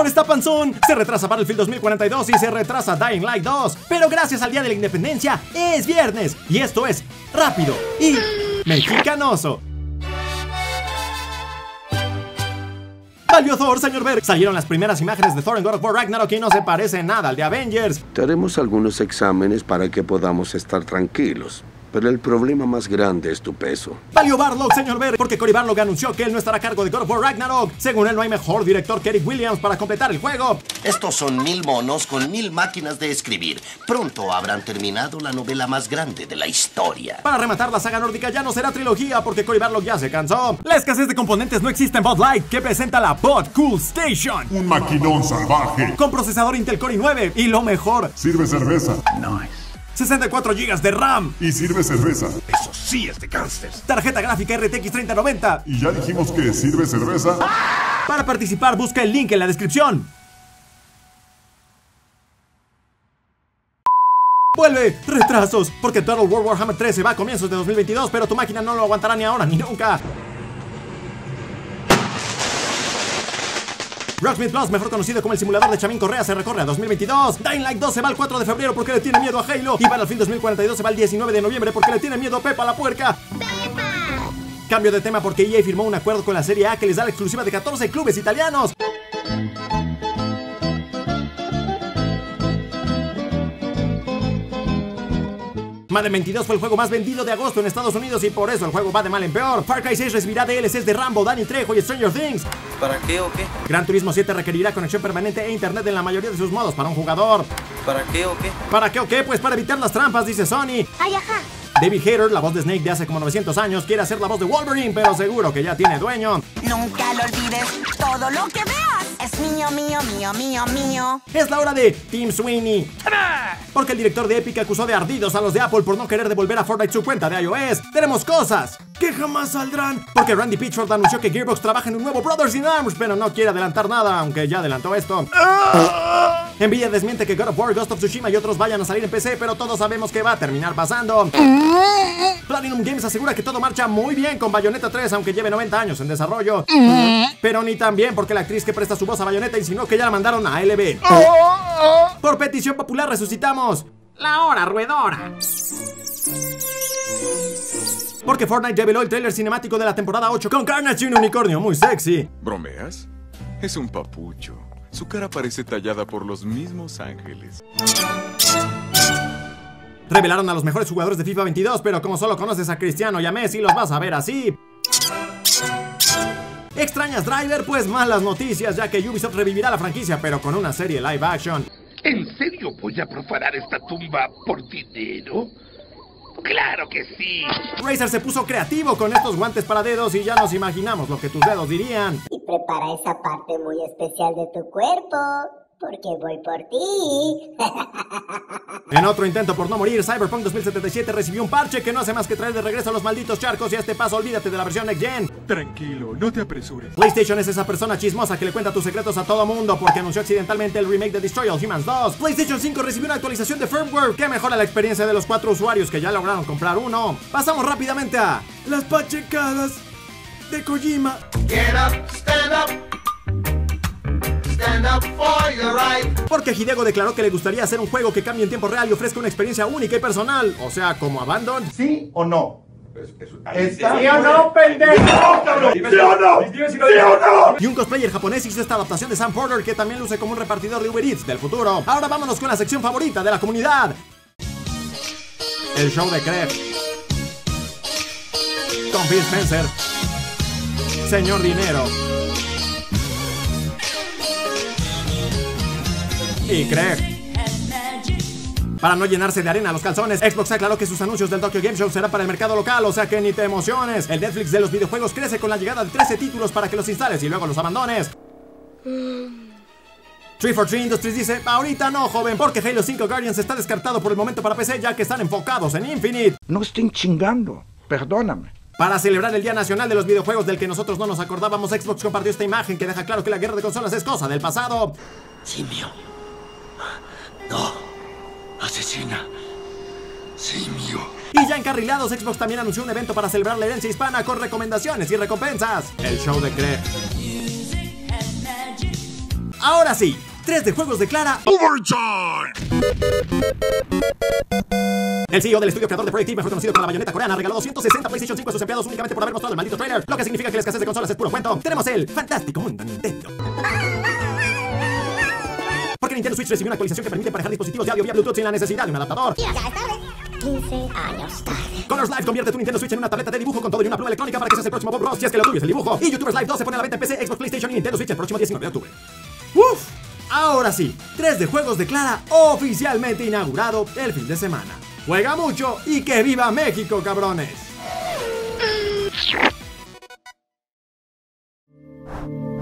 Ahora está panzón. Se retrasa Battlefield 2042 y se retrasa Dying Light 2. Pero gracias al Día de la Independencia es viernes. Y esto es rápido y mexicanoso. Valió Thor, señor Berg. Salieron las primeras imágenes de Thor en God of War Ragnarok y no se parece nada al de Avengers. Te haremos algunos exámenes para que podamos estar tranquilos. Pero el problema más grande es tu peso. Valió Barlog, señor Berg, porque Cory Barlog anunció que él no estará a cargo de God of War Ragnarok. Según él, no hay mejor director que Eric Williams para completar el juego. Estos son 1000 monos con 1000 máquinas de escribir. Pronto habrán terminado la novela más grande de la historia. Para rematar la saga nórdica ya no será trilogía porque Cory Barlog ya se cansó. La escasez de componentes no existe en Bud Light, que presenta la Bud Cool Station. Un maquinón salvaje. Con procesador Intel Core i9 y lo mejor, Sirve cerveza. Nice. 64 GB de RAM. Y sirve cerveza. Eso sí es de gángsters. Tarjeta gráfica RTX 3090. Y ya dijimos que sirve cerveza. Para participar, busca el link en la descripción. Vuelve, retrasos, porque Total War Warhammer 3 se va a comienzos de 2022, pero tu máquina no lo aguantará ni ahora ni nunca. Rocksmith Plus, mejor conocido como el simulador de Chamín Correa, se recorre a 2022. Dying Light 2 se va el 4 de febrero porque le tiene miedo a Halo. Y Battlefield 2042 se va el 19 de noviembre porque le tiene miedo a Pepa la puerca. Cambio de tema porque EA firmó un acuerdo con la Serie A que les da la exclusiva de 14 clubes italianos. Madden 22 fue el juego más vendido de agosto en Estados Unidos y por eso el juego va de mal en peor. Far Cry 6 recibirá DLCs de Rambo, Danny Trejo y Stranger Things. ¿Para qué o qué? Gran Turismo 7 requerirá conexión permanente e internet en la mayoría de sus modos para un jugador. ¿Para qué o qué? ¿Para qué o qué? Pues para evitar las trampas, dice Sony. Ay, ajá. David Hayter, la voz de Snake de hace como 900 años, quiere hacer la voz de Wolverine, pero seguro que ya tiene dueño. Nunca lo olvides, todo lo que veas es mío, mío, mío, mío, mío. Es la hora de Tim Sweeney. Porque el director de Epic acusó de ardidos a los de Apple por no querer devolver a Fortnite su cuenta de iOS. Tenemos cosas que jamás saldrán. Porque Randy Pitchford anunció que Gearbox trabaja en un nuevo Brothers in Arms, pero no quiere adelantar nada, aunque ya adelantó esto. Nvidia desmiente que God of War, Ghost of Tsushima y otros vayan a salir en PC, pero todos sabemos que va a terminar pasando. Platinum Games asegura que todo marcha muy bien con Bayonetta 3, aunque lleve 90 años en desarrollo. Pero ni tan bien, porque la actriz que presta su voz a Bayonetta insinuó que ya la mandaron a LB. Por petición popular resucitamos la hora ruedora. Porque Fortnite reveló el tráiler cinemático de la temporada 8 con Carnage y un unicornio muy sexy. ¿Bromeas? Es un papucho. Su cara parece tallada por los mismos ángeles. Revelaron a los mejores jugadores de FIFA 22, pero como solo conoces a Cristiano y a Messi, los vas a ver así. ¿Extrañas Driver? Pues malas noticias, ya que Ubisoft revivirá la franquicia, pero con una serie live action. ¿En serio voy a profanar esta tumba por dinero? ¡Claro que sí! Razer se puso creativo con estos guantes para dedos y ya nos imaginamos lo que tus dedos dirían. Y prepara esa parte muy especial de tu cuerpo, porque voy por ti. En otro intento por no morir, Cyberpunk 2077 recibió un parche que no hace más que traer de regreso a los malditos charcos y a este paso olvídate de la versión Next Gen. Tranquilo, no te apresures. PlayStation es esa persona chismosa que le cuenta tus secretos a todo mundo porque anunció accidentalmente el remake de Destroy All Humans 2. PlayStation 5 recibió una actualización de firmware que mejora la experiencia de los 4 usuarios que ya lograron comprar uno. Pasamos rápidamente a las pachecadas de Kojima. Get up, stand up. Stand up for your right. Porque Hideo declaró que le gustaría hacer un juego que cambie en tiempo real y ofrezca una experiencia única y personal. O sea, como Abandon. ¿Sí o no? ¿Sí o no, pendejo? ¿Sí o no? ¿Sí o no? Y un cosplayer japonés hizo esta adaptación de Sam Porter que también luce como un repartidor de Uber Eats del futuro. Ahora vámonos con la sección favorita de la comunidad. El show de Craig. Con Phil Spencer. Señor Dinero. Y Craig. Para no llenarse de arena los calzones, Xbox aclaró que sus anuncios del Tokyo Game Show serán para el mercado local, o sea que ni te emociones. El Netflix de los videojuegos crece con la llegada de 13 títulos para que los instales y luego los abandones. 343 Industries dice, ahorita no, joven, porque Halo 5 Guardians está descartado por el momento para PC ya que están enfocados en Infinite. No estén chingando, perdóname. Para celebrar el Día Nacional de los Videojuegos del que nosotros no nos acordábamos, Xbox compartió esta imagen que deja claro que la guerra de consolas es cosa del pasado. Simio. No. Asesina. Simio. Y ya encarrilados, Xbox también anunció un evento para celebrar la herencia hispana con recomendaciones y recompensas. El show de Craig. Ahora sí, 3 de juegos declara ¡Overtime! El CEO del estudio creador de Project Eve, mejor conocido como la bayoneta coreana, regaló 260 PlayStation 5 a sus empleados únicamente por haber mostrado el maldito trailer, lo que significa que la escasez de consolas es puro cuento. Tenemos el fantástico mundo Nintendo. Porque Nintendo Switch recibió una actualización que permite emparejar dispositivos de audio vía Bluetooth sin la necesidad de un adaptador. Ya es tarde. 15 años tarde. Colors Live convierte tu Nintendo Switch en una tableta de dibujo con todo y una pluma electrónica para que seas el próximo Bob Ross si es que lo tuyo es el dibujo. Y YouTubers Live 2 se pone a la venta en PC, Xbox, PlayStation y Nintendo Switch el próximo 19 de octubre. ¡Uf! Ahora sí, 3 de juegos declara oficialmente inaugurado el fin de semana. Juega mucho y que viva México, cabrones.